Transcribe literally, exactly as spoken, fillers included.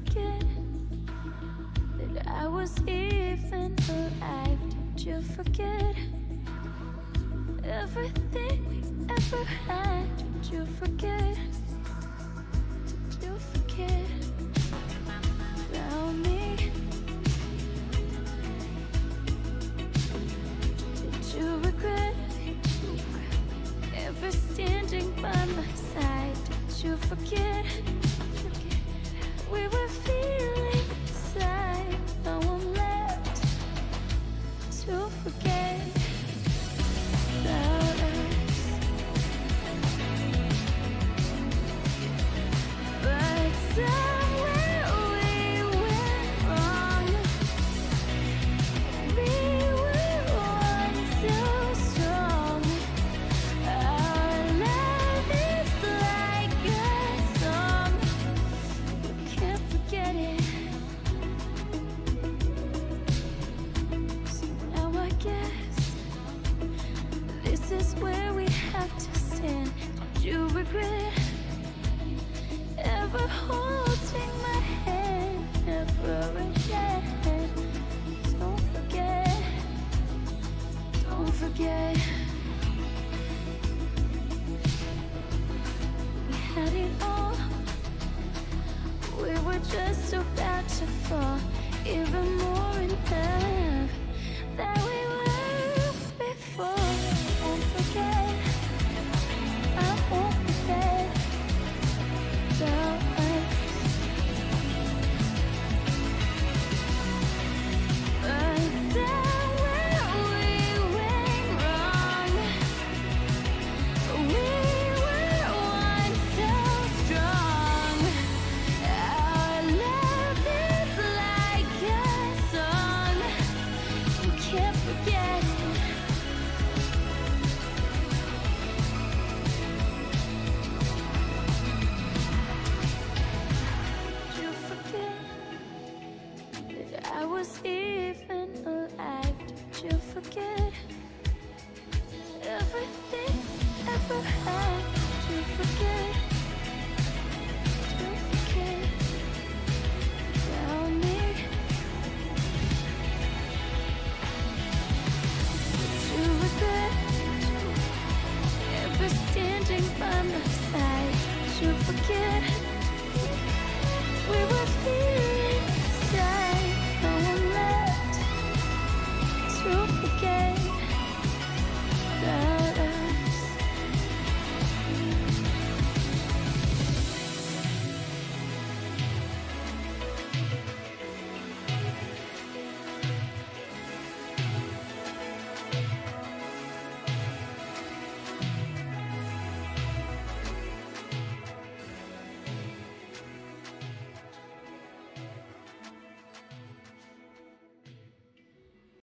forget that I was even alive? Did you forget everything we ever had? Did you forget? Did you forget about me? Did you regret ever standing by my side? Did you forget we were feeling inside? No one left to forget about us. But somewhere we went wrong. We were once so strong. Our love is like a song. We can't forget it. So now I guess this is where we have to stand. Did you regret ever holding my hand ever again? Don't forget, don't forget. We had it all. We were just about to fall even more in love than we were before. Don't forget, I won't forget about us. But somewhere we went wrong. We were once so strong. Our love is like a song. You can't forget. Did you forget that I was even alive? Did you forget everything ever had? Did you forget? Did you forget about me? Did you regret ever standing by my side? Did you forget we were feeling